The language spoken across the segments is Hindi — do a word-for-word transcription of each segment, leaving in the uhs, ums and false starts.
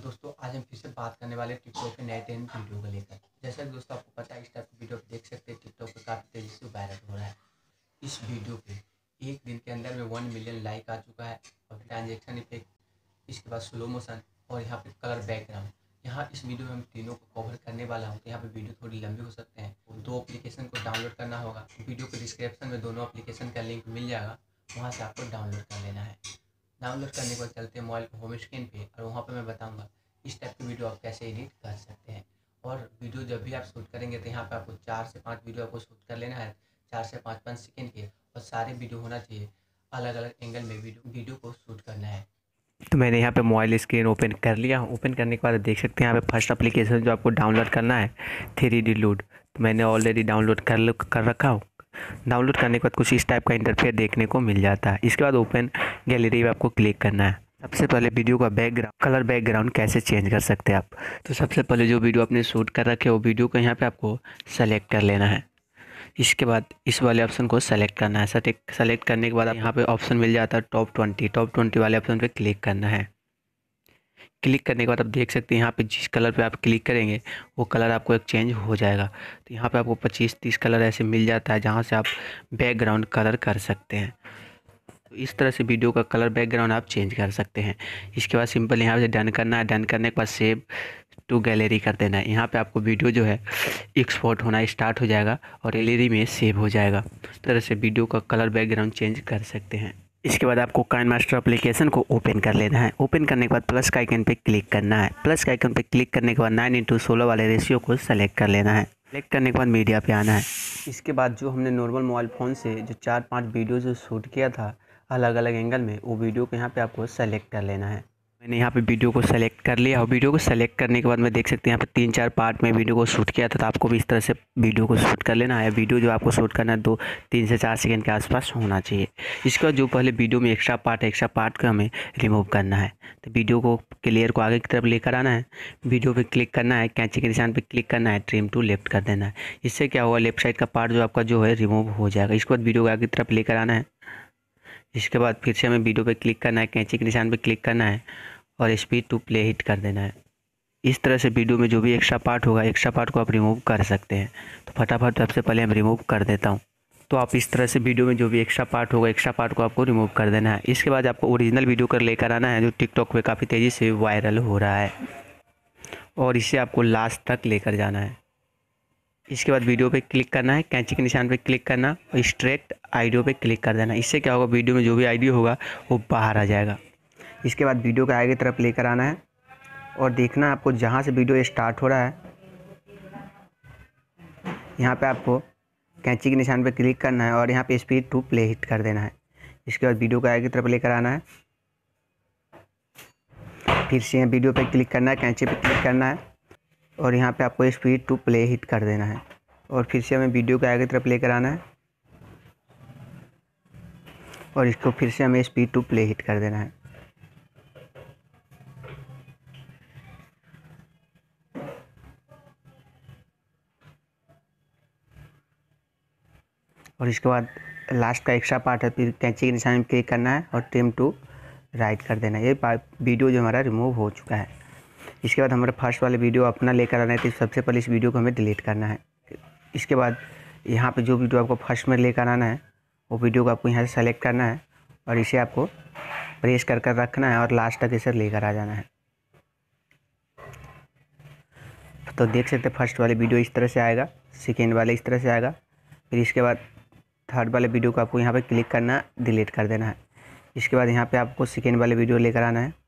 दोस्तों, आज हम फिर से बात करने वाले टिकटॉक के नए ट्रेंड वीडियो को लेकर। जैसा कि दोस्तों आपको पता है, इस टाइप की वीडियो आप देख सकते हैं टिकटॉक पे काफ़ी तेज़ी से वायरल हो रहा है। इस वीडियो पे एक दिन के अंदर में वन मिलियन लाइक आ चुका है और ट्रांजेक्शन इफेक्ट, इसके बाद स्लो मोशन और यहाँ पे कलर बैकग्राउंड। यहाँ इस वीडियो में हम तीनों को कवर करने वाला हूँ, तो यहाँ पे वीडियो थोड़ी लंबी हो सकते हैं। तो दो एप्लीकेशन को डाउनलोड करना होगा। वीडियो के डिस्क्रिप्शन में दोनों एप्लीकेशन का लिंक मिल जाएगा, वहाँ से आपको डाउनलोड कर लेना है। डाउनलोड करने के बाद चलते हैं मोबाइल होम स्क्रीन पे और वहाँ पे मैं बताऊंगा इस टाइप की वीडियो आप कैसे एडिट कर सकते हैं। और वीडियो जब भी आप शूट करेंगे तो यहाँ पे आपको चार से पाँच वीडियो आपको शूट कर लेना है, चार से पाँच पाँच सेकेंड के, और सारे वीडियो होना चाहिए अलग अलग एंगल में वीडियो वीडियो को शूट करना है। तो मैंने यहाँ पे मोबाइल स्क्रीन ओपन कर लिया। ओपन करने के बाद देख सकते हैं यहाँ पे फर्स्ट एप्लीकेशन जो आपको डाउनलोड करना है थ्री डी लूड, तो मैंने ऑलरेडी डाउनलोड कर कर रखा हूँ। डाउनलोड करने के बाद कुछ इस टाइप का इंटरफेस देखने को मिल जाता है। इसके बाद ओपन गैलरी में आपको क्लिक करना है। सबसे पहले वीडियो का बैकग्राउंड कलर बैकग्राउंड कैसे चेंज कर सकते हैं आप, तो सबसे पहले जो वीडियो आपने शूट कर रखे वो वीडियो को यहाँ पे आपको सेलेक्ट कर लेना है। इसके बाद इस वाले ऑप्शन को सेलेक्ट करना है। सेलेक्ट सेलेक्ट करने के बाद यहाँ पे ऑप्शन मिल जाता है टॉप ट्वेंटी टॉप ट्वेंटी वाले ऑप्शन पे क्लिक करना है। क्लिक करने के बाद आप देख सकते हैं यहाँ पे जिस कलर पे आप क्लिक करेंगे वो कलर आपको एक चेंज हो जाएगा। तो यहाँ पे आपको पच्चीस तीस कलर ऐसे मिल जाता है जहाँ से आप बैकग्राउंड कलर कर सकते हैं। तो इस तरह से वीडियो का कलर बैकग्राउंड आप चेंज कर सकते हैं। इसके बाद सिंपल यहाँ से डन करना है। डन करने के बाद सेव टू गैलरी कर देना है। यहाँ पे आपको वीडियो जो है एक्सपोर्ट होना स्टार्ट हो जाएगा और गैलरी में सेव हो जाएगा। इस तरह से वीडियो का कलर बैकग्राउंड चेंज कर सकते हैं। इसके बाद आपको काइनमास्टर एप्लीकेशन को ओपन कर लेना है। ओपन करने के बाद प्लस का आइकन पे क्लिक करना है। प्लस का आइकन पे क्लिक करने के बाद नाइन इंटू सोलह वाले रेशियो को सेलेक्ट कर लेना है। सेलेक्ट करने के बाद मीडिया पे आना है। इसके बाद जो हमने नॉर्मल मोबाइल फ़ोन से जो चार पाँच वीडियो जो शूट किया था अलग अलग एंगल में, वो वीडियो को यहाँ पे आपको सेलेक्ट कर लेना है। मैंने यहाँ पे वीडियो को सेलेक्ट कर लिया और वीडियो को सेलेक्ट करने के बाद मैं देख सकते हैं यहाँ पे तीन चार पार्ट में वीडियो को शूट किया था। तो आपको भी इस तरह से वीडियो को शूट कर लेना है। वीडियो जो आपको शूट करना है दो तीन से चार सेकंड के आसपास होना चाहिए। इसके बाद जो पहले वीडियो में एक्स्ट्रा पार्ट है एक्स्ट्रा पार्ट को हमें रिमूव करना है। तो वीडियो को क्लियर को आगे की तरफ लेकर आना है। वीडियो पर क्लिक करना है, कैंची के निशान पर क्लिक करना है, ट्रिम टू लेफ्ट कर देना है। इससे क्या होगा, लेफ्ट साइड का पार्ट जो आपका जो है रिमूव हो जाएगा। इसके बाद वीडियो को आगे की तरफ लेकर आना है। इसके बाद फिर से हमें वीडियो पे क्लिक करना है, कैंची के निशान पे क्लिक करना है और स्पीड टू प्ले हिट कर देना है। इस तरह से वीडियो में जो भी एक्स्ट्रा पार्ट होगा एक्स्ट्रा पार्ट को आप रिमूव कर सकते हैं। तो फटाफट सबसे पहले हम रिमूव कर देता हूँ। तो आप इस तरह से वीडियो में जो भी एक्स्ट्रा पार्ट होगा एक्स्ट्रा पार्ट को आपको रिमूव कर देना है। इसके बाद आपको ओरिजिनल वीडियो कर लेकर आना है जो टिकटॉक पे काफ़ी तेज़ी से वायरल हो रहा है, और इसे आपको लास्ट तक लेकर जाना है। इसके बाद वीडियो पे क्लिक करना है, कैंची के निशान पे क्लिक करना और स्ट्रेट आइडियो पे क्लिक कर देना। इससे क्या होगा, वीडियो में जो भी आइडियो होगा वो बाहर आ जाएगा। इसके बाद वीडियो के आगे तरफ लेकर आना है और देखना है आपको जहाँ से वीडियो स्टार्ट हो रहा है यहाँ पे आपको कैंची के निशान पे क्लिक करना है और यहाँ पे स्पीड टू प्ले हिट कर देना है। इसके बाद वीडियो के आगे तरफ लेकर आना है, फिर से वीडियो पे क्लिक करना है, कैंची पे क्लिक करना है और यहाँ पे आपको स्पीड टू प्ले हिट कर देना है। और फिर से हमें वीडियो के आगे तरफ लेकर आना है और इसको फिर से हमें स्पीड टू प्ले हिट कर देना है। और इसके बाद लास्ट का एक्स्ट्रा पार्ट है, फिर कैंची के निशान में क्लिक करना है और ट्रिम टू राइट कर देना है। ये वीडियो जो हमारा रिमूव हो चुका है। इसके बाद हमारा फर्स्ट वाले वीडियो अपना लेकर आना है, तो सबसे पहले इस वीडियो को हमें डिलीट करना है। इसके बाद यहाँ पे जो वीडियो आपको फर्स्ट में लेकर आना है वो वीडियो को आपको यहाँ से सेलेक्ट करना है और इसे आपको प्रेस कर कर रखना है और लास्ट तक इसे लेकर आ जाना है। तो देख सकते हैं फर्स्ट वाले वीडियो इस तरह से आएगा, सेकेंड वाले इस तरह से आएगा, फिर इसके बाद थर्ड वाले वीडियो को आपको यहाँ पे क्लिक करना है, डिलीट कर देना है। इसके बाद यहाँ पे आपको सेकेंड वाले वीडियो लेकर आना है,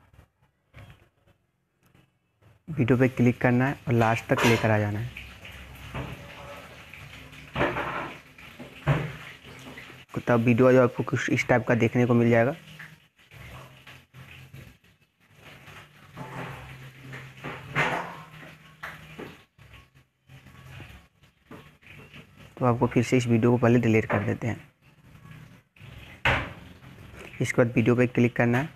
वीडियो पे क्लिक करना है और लास्ट तक लेकर आ जाना है। तब वीडियो जो आपको कुछ इस टाइप का देखने को मिल जाएगा। तो आपको फिर से इस वीडियो को पहले डिलीट कर देते हैं। इसके बाद वीडियो पे क्लिक करना है,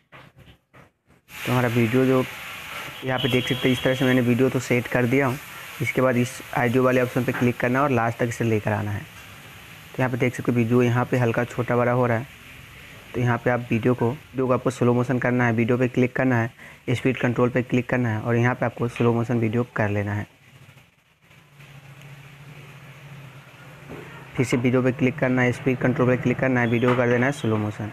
तो हमारा वीडियो जो यहाँ पे देख सकते हैं इस तरह से मैंने वीडियो तो सेट कर दिया हूँ। इसके बाद इस ऑडियो वाले ऑप्शन पे क्लिक करना और लास्ट तक इसे लेकर आना है। तो यहाँ पे देख सकते हो वीडियो यहाँ पे हल्का छोटा बड़ा हो रहा है। तो यहाँ पे आप वीडियो को वीडियो को आपको स्लो मोशन करना है, वीडियो पे क्लिक करना है, स्पीड कंट्रोल पे क्लिक करना है और यहाँ पे आपको स्लो मोशन वीडियो कर लेना है। फिर से वीडियो पे क्लिक करना है, स्पीड कंट्रोल पे क्लिक करना है, वीडियो को कर देना है स्लो मोशन।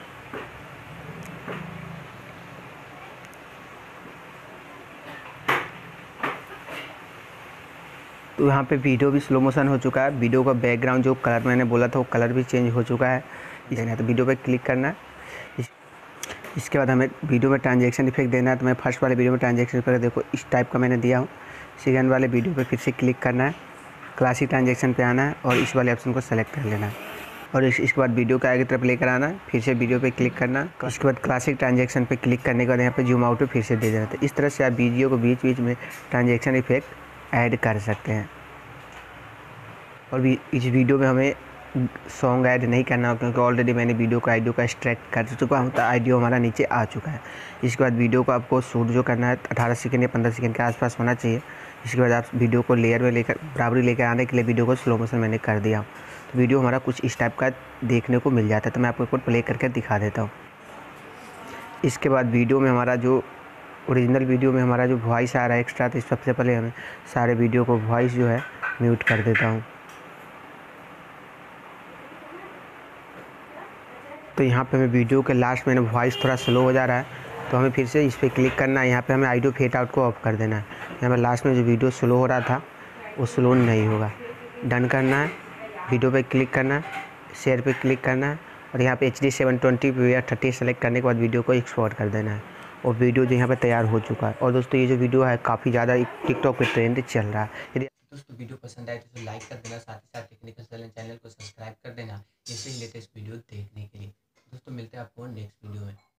तो यहाँ पे वीडियो भी स्लो मोशन हो चुका है। वीडियो का बैकग्राउंड जो कलर मैंने बोला था वो कलर भी चेंज हो चुका है। इसे तो वीडियो पे क्लिक करना है। इस, इसके बाद हमें वीडियो में ट्रांजैक्शन इफेक्ट देना है। तो मैं फर्स्ट वाले वीडियो में ट्रांजैक्शन इफेक्ट देखो इस टाइप का मैंने दिया हूँ। सेकेंड वाले वीडियो पे फिर से क्लिक करना है, क्लासिक ट्रांजैक्शन पे आना है और इस वाले ऑप्शन को सेलेक्ट कर लेना है और इस, इसके बाद वीडियो के आगे तरफ लेकर आना है। फिर से वीडियो पे क्लिक करना, इसके बाद क्लासिक ट्रांजैक्शन पे क्लिक करने के बाद यहाँ पे जूम आउट पे फिर से दे देना। तो इस तरह से आप वीडियो को बीच बीच में ट्रांजैक्शन इफेक्ट ऐड कर सकते हैं। और भी इस वीडियो में हमें सॉन्ग ऐड नहीं करना हो क्योंकि ऑलरेडी मैंने वीडियो को आइडियो का एक्सट्रैक्ट कर चुका हूँ, तो आइडियो हमारा नीचे आ चुका है। इसके बाद वीडियो को आपको शूट जो करना है अठारह सेकंड या पंद्रह सेकंड के आसपास होना चाहिए। इसके बाद आप वीडियो को लेयर में लेकर बराबरी लेकर आने के लिए वीडियो को स्लो मोशन मैंने कर दिया। तो वीडियो हमारा कुछ इस टाइप का देखने को मिल जाता है। तो मैं आपको एक बार प्ले करके दिखा देता हूँ। इसके बाद वीडियो में हमारा जो ओरिजिनल वीडियो में हमारा जो वॉइस आ रहा है एक्स्ट्रा, तो सबसे पहले हमें सारे वीडियो को वॉइस जो है म्यूट कर देता हूँ। तो यहाँ पे हमें वीडियो के लास्ट में वॉइस थोड़ा स्लो हो जा रहा है, तो हमें फिर से इस पर क्लिक करना है। यहाँ पे हमें ऑडियो फेड आउट को ऑफ कर देना है। यहाँ पे लास्ट में जो वीडियो स्लो हो रहा था वो स्लो नहीं होगा। डन करना है, वीडियो पे क्लिक करना है, शेयर पे क्लिक करना है और यहाँ पे एच डी सेवन ट्वेंटी या थर्टी सेलेक्ट करने के बाद वीडियो को एक्सपोर्ट कर देना है और वीडियो जो यहाँ पे तैयार हो चुका है। और दोस्तों ये जो वीडियो है काफ़ी ज़्यादा टिकटॉक पे ट्रेंड चल रहा है। यदि दोस्तों वीडियो पसंद आए तो लाइक कर देना, साथ ही साथ टेक्निकल चैनल चैनल को सब्सक्राइब कर देना ऐसे ही लेटेस्ट वीडियो देखने के लिए। दोस्तों मिलते हैं आपको नेक्स्ट वीडियो में।